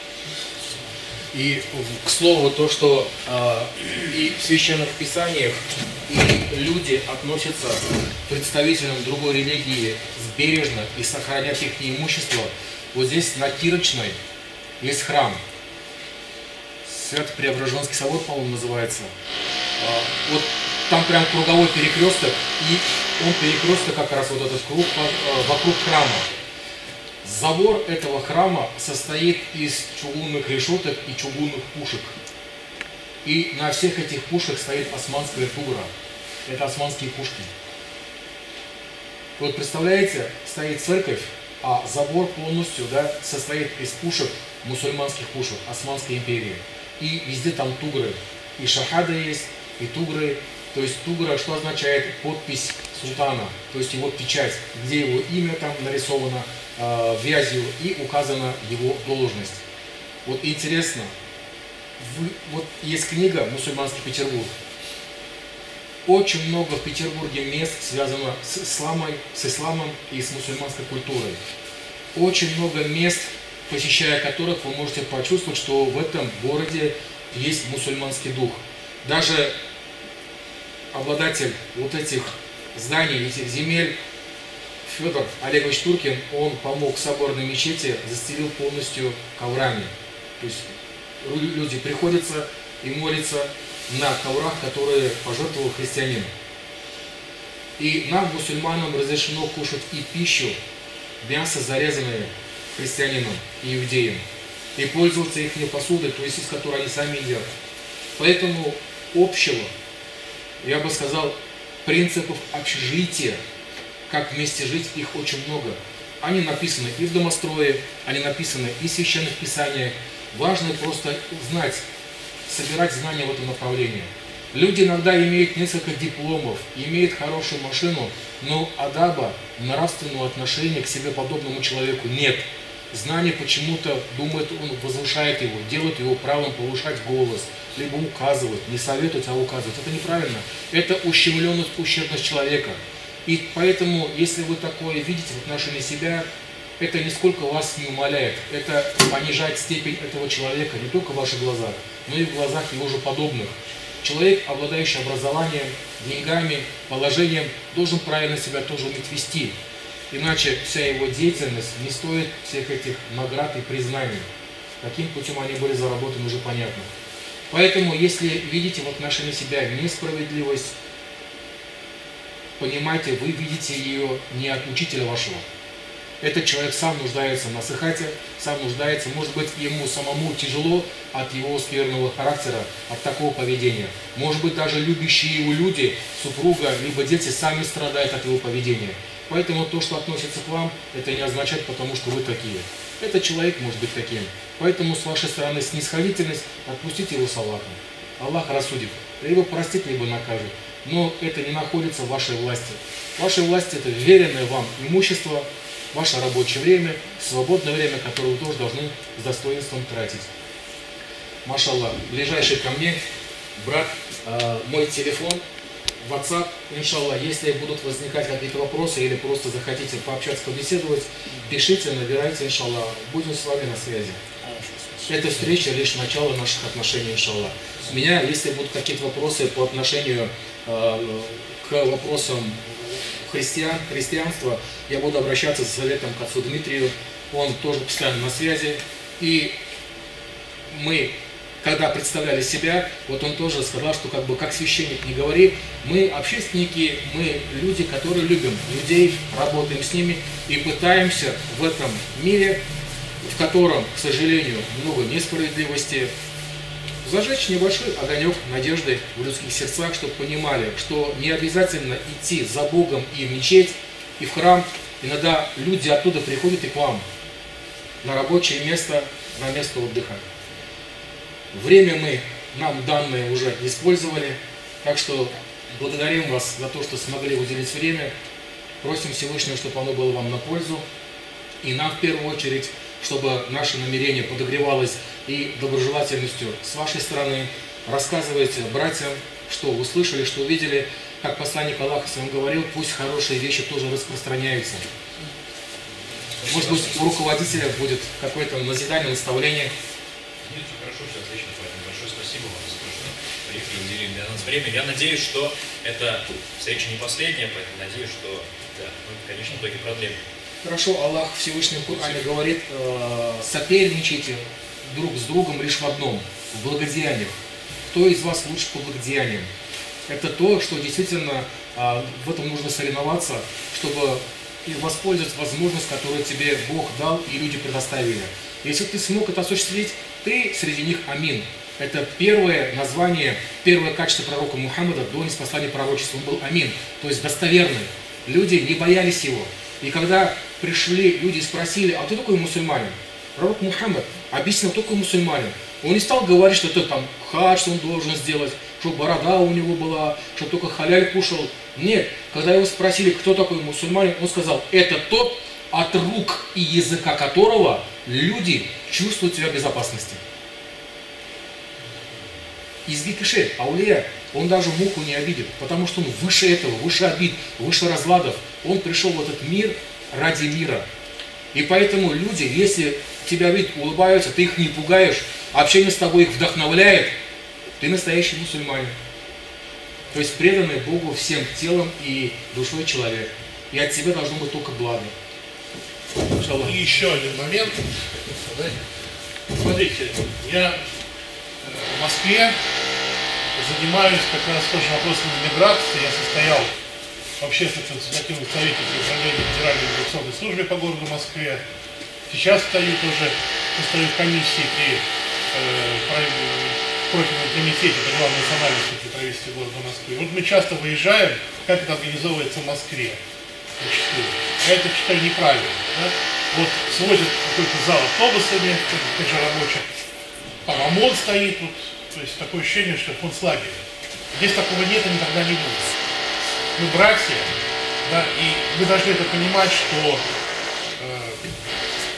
И, к слову, то, что и в священных писаниях и люди относятся к представителям другой религии бережно и сохранят их имущество. Вот здесь на Кирочной есть храм. Свято-Преображенский собор, по-моему, называется. Вот там прям круговой перекресток, и он перекресток как раз вот этот круг вокруг храма. Забор этого храма состоит из чугунных решеток и чугунных пушек. И на всех этих пушках стоит османская тугра. Это османские пушки. Вот представляете, стоит церковь, а забор полностью, да, состоит из пушек, мусульманских пушек Османской империи. И везде там тугры. И шахада есть, и тугры. То есть тугра, что означает подпись султана, то есть его печать, где его имя там нарисовано вязью и указана его должность. Вот интересно, вот есть книга «Мусульманский Петербург». Очень много в Петербурге мест связано с исламом и с мусульманской культурой. Очень много мест, посещая которых вы можете почувствовать, что в этом городе есть мусульманский дух. Даже обладатель вот этих зданий, этих земель, Федор Олегович Туркин, он помог соборной мечети, застелил полностью коврами. То есть люди приходятся и молятся на коврах, которые пожертвовал христианин. И нам, мусульманам, разрешено кушать и пищу, мясо, зарезанное христианином и иудеем, и пользоваться их посудой, то есть из которой они сами едят. Поэтому общего, я бы сказал, принципов общежития, как вместе жить, их очень много. Они написаны и в домострое, они написаны и в священных писаниях. Важно просто знать, собирать знания в этом направлении. Люди иногда имеют несколько дипломов, имеют хорошую машину, но адаба, нравственного отношения к себе подобному человеку нет. знание почему-то думает, он возвышает его, делает его правом повышать голос, либо указывать, не советовать, а указывать. Это неправильно. Это ущемленность, ущербность человека. И поэтому, если вы такое видите в отношении себя, это нисколько вас не умаляет. Это понижает степень этого человека не только в ваших глазах, но и в глазах его же подобных. Человек, обладающий образованием, деньгами, положением, должен правильно себя тоже уметь вести. Иначе вся его деятельность не стоит всех этих наград и признаний. Каким путем они были заработаны, уже понятно. Поэтому, если видите в отношении себя несправедливость, понимайте, вы видите ее не от учителя вашего. Этот человек сам нуждается в насыхате, сам нуждается, может быть, ему самому тяжело от его скверного характера, от такого поведения. Может быть, даже любящие его люди, супруга, либо дети сами страдают от его поведения. Поэтому то, что относится к вам, это не означает, потому что вы такие. Этот человек может быть таким. Поэтому с вашей стороны снисходительность, отпустите его с Аллахом. Аллах рассудит. Либо простит, либо накажет. Но это не находится в вашей власти. В вашей власти это веренное вам имущество, ваше рабочее время, свободное время, которое вы тоже должны с достоинством тратить. Машаллах, ближайший ко мне брат, мой телефон, WhatsApp, иншаллах, если будут возникать какие-то вопросы или просто захотите пообщаться, побеседовать, пишите, набирайте, иншаллах, будем с вами на связи. Эта встреча лишь начало наших отношений, иншаллах. У меня, если будут какие-то вопросы по отношению к вопросам христианства, я буду обращаться за советом к отцу Дмитрию, он тоже постоянно на связи. И мы, когда представляли себя, вот он тоже сказал, что как священник не говори, мы общественники, мы люди, которые любим людей, работаем с ними и пытаемся в этом мире, в котором, к сожалению, много несправедливости, зажечь небольшой огонек надежды в людских сердцах, чтобы понимали, что не обязательно идти за Богом и в мечеть, и в храм. Иногда люди оттуда приходят и к вам на рабочее место, на место отдыха. Время нам данное уже использовали, так что благодарим вас за то, что смогли уделить время. Просим Всевышнего, чтобы оно было вам на пользу. И нам в первую очередь, чтобы наше намерение подогревалось и доброжелательностью с вашей стороны. Рассказывайте братьям, что услышали, что увидели. Как посланник Аллаха сам говорил, пусть хорошие вещи тоже распространяются. Может быть, у руководителя будет какое-то назидание, наставление. Нет, все хорошо, все отлично, поэтому большое спасибо вам за то, что приехали, уделили для нас время. Я надеюсь, что эта встреча не последняя, поэтому надеюсь, что, да, мы, конечно, в итоге продлим. Хорошо, Аллах Всевышний в Коране говорит, соперничайте друг с другом лишь в одном, в благодеяниях. Кто из вас лучше по благодеяниям? Это то, что действительно в этом нужно соревноваться, чтобы воспользоваться возможностью, которую тебе Бог дал и люди предоставили. Если ты смог это осуществить, ты среди них амин. Это первое название, первое качество пророка Мухаммада до ниспослания пророчества. Он был амин, то есть достоверный. Люди не боялись его. И когда пришли люди и спросили, а кто такой мусульманин? Пророк Мухаммад объяснил, кто такой мусульманин. Он не стал говорить, что это там хадж он должен сделать, что борода у него была, что только халяль кушал. Нет, когда его спросили, кто такой мусульманин, он сказал, это тот, от рук и языка которого люди чувствуют себя в безопасности. Изгикиши, аулия, он даже муху не обидит, потому что он выше этого, выше обид, выше разладов. Он пришел в этот мир ради мира. И поэтому люди, если тебя видят, улыбаются, ты их не пугаешь, общение с тобой их вдохновляет, ты настоящий мусульманин. То есть преданный Богу всем телом и душой человек. И от тебя должно быть только благо. И еще один момент. Смотрите, я в Москве занимаюсь как раз тоже вопросами миграции. Я состоял в общественно-консультативном совете при управлении Федеральной миграционной службы по городу Москве. Сейчас состою в комиссии при профильном комитете по делам национальности при правительстве города Москвы. Вот мы часто выезжаем, как это организовывается в Москве. Я это считаю неправильно. Да? Вот сводят какой-то зал автобусами, тех же рабочих, там ОМОН стоит, вот, то есть такое ощущение, что концлагерь. Здесь такого нет и никогда не будет. Мы братья, да, и мы должны это понимать, что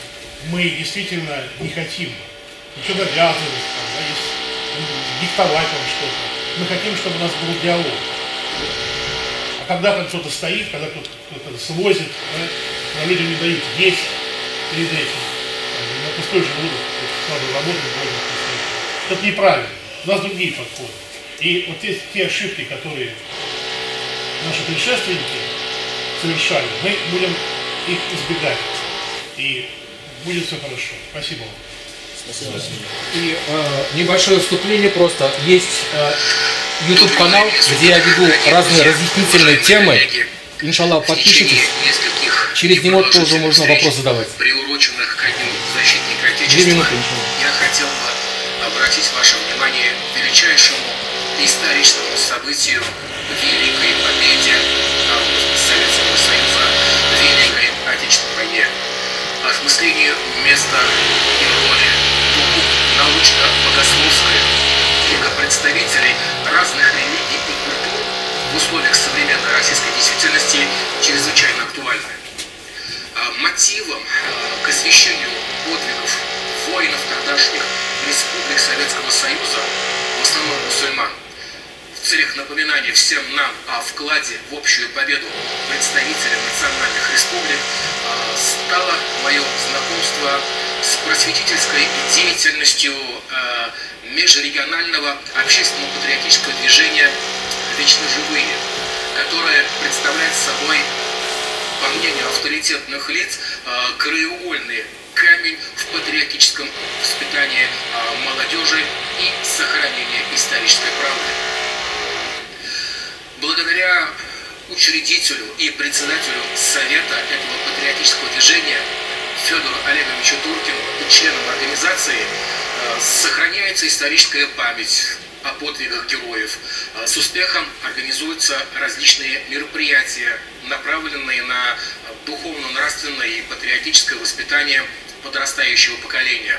мы действительно не хотим ничего навязывать, диктовать вам что-то. Мы хотим, чтобы у нас был диалог. А когда там кто-то стоит, когда кто-то свозит, когда людям не дают есть перед этим, на пустой желудок, надо работать, это неправильно. У нас другие подходы. И вот те ошибки, которые наши предшественники совершали, мы будем их избегать. И будет все хорошо. Спасибо вам. Спасибо. И небольшое вступление просто. Есть YouTube-канал, где я веду разные разъяснительные темы. Иншаллах, подпишитесь. Через него тоже можно вопрос задавать. Приуроченных ко Дню защитника Отечества, 2 минуты. я хотел бы обратить ваше внимание к величайшему историческому событию, великой победе Советского Союза в Великой Отечественной войне, осмыслению места и роли научно-богословской представителей разных религий и культур в условиях современной российской действительности чрезвычайно актуальны. Мотивом к освящению подвигов воинов тогдашних республик Советского Союза, в основном мусульман, в целях напоминания всем нам о вкладе в общую победу представителей национальных республик стало мое знакомство с просветительской деятельностью межрегионального общественного патриотического движения «Вечно живые», которое представляет собой, по мнению авторитетных лиц, краеугольный камень в патриотическом воспитании молодежи и сохранении исторической правды. Благодаря учредителю и председателю Совета этого патриотического движения Федору Олеговичу Туркину и членам организации сохраняется историческая память о подвигах героев. С успехом организуются различные мероприятия, направленные на духовно-нравственное и патриотическое воспитание подрастающего поколения.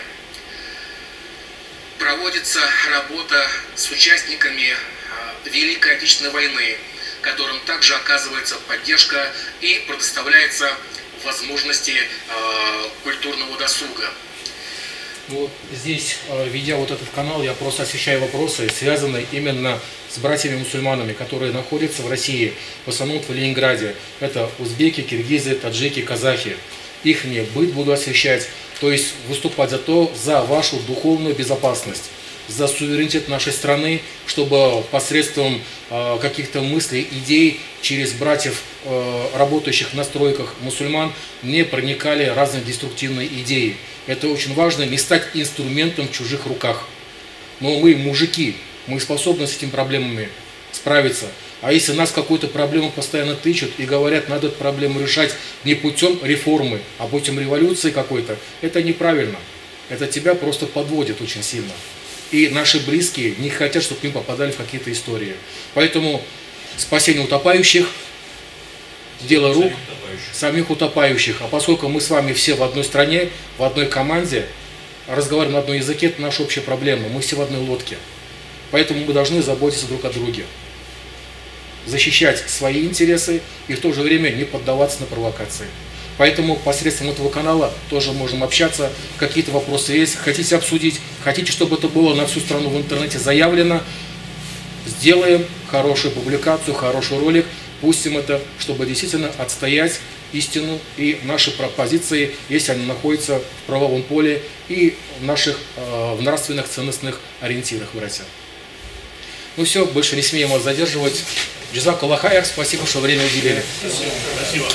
Проводится работа с участниками Великой Отечественной войны, которым также оказывается поддержка и предоставляется возможности культурного досуга. Ну, здесь, ведя вот этот канал, я просто освещаю вопросы, связанные именно с братьями-мусульманами, которые находятся в России, в основном в Ленинграде. Это узбеки, киргизы, таджики, казахи. Их быт буду освещать, то есть выступать за вашу духовную безопасность, за суверенитет нашей страны, чтобы посредством каких-то мыслей, идей через братьев, работающих на стройках мусульман, не проникали разные деструктивные идеи. Это очень важно, не стать инструментом в чужих руках. Но мы мужики, мы способны с этими проблемами справиться. А если нас какую-то проблему постоянно тычут и говорят, надо эту проблему решать не путем реформы, а путем революции какой-то, это неправильно. Это тебя просто подводит очень сильно. И наши близкие не хотят, чтобы мы попадали в какие-то истории. Поэтому спасение утопающих, дело рук самих утопающих. А поскольку мы с вами все в одной стране, в одной команде, разговариваем на одном языке, это наша общая проблема. Мы все в одной лодке. Поэтому мы должны заботиться друг о друге. Защищать свои интересы и в то же время не поддаваться на провокации. Поэтому посредством этого канала тоже можем общаться. Какие-то вопросы есть, хотите обсудить, хотите, чтобы это было на всю страну в интернете заявлено, сделаем хорошую публикацию, хороший ролик, пустим это, чтобы действительно отстоять истину и наши пропозиции, если они находятся в правовом поле и в наших в нравственных ценностных ориентирах, братья. Ну все, больше не смеем вас задерживать. Джазакаллах хайр, спасибо, что время уделили. Спасибо.